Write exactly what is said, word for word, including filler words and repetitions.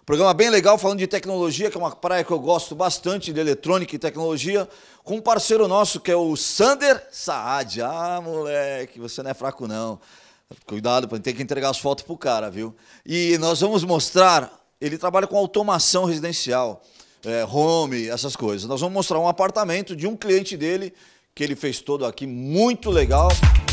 Programa bem legal, falando de tecnologia, que é uma praia que eu gosto bastante, de eletrônica e tecnologia, com um parceiro nosso, que é o Sander Saad. Ah, moleque, você não é fraco, não. Cuidado, tem que entregar as fotos pro cara, viu? E nós vamos mostrar, ele trabalha com automação residencial, é, home, essas coisas. Nós vamos mostrar um apartamento de um cliente dele, que ele fez todo aqui, muito legal.